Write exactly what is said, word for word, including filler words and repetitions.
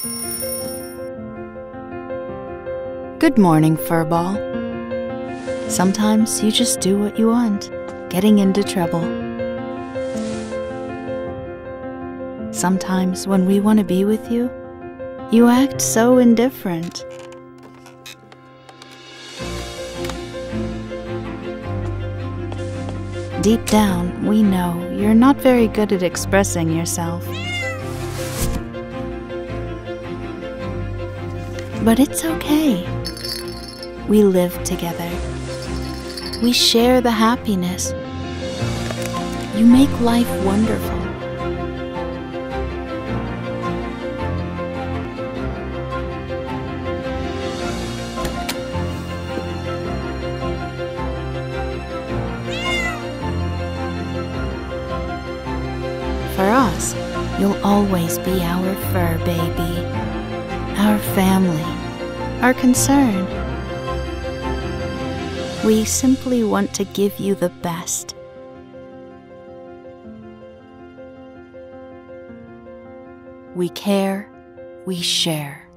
Good morning, Furball. Sometimes you just do what you want, getting into trouble. Sometimes when we want to be with you, you act so indifferent. Deep down, we know you're not very good at expressing yourself. But it's okay. We live together. We share the happiness. You make life wonderful. For us, you'll always be our fur baby, our family, our concern. We simply want to give you the best. We care, we share.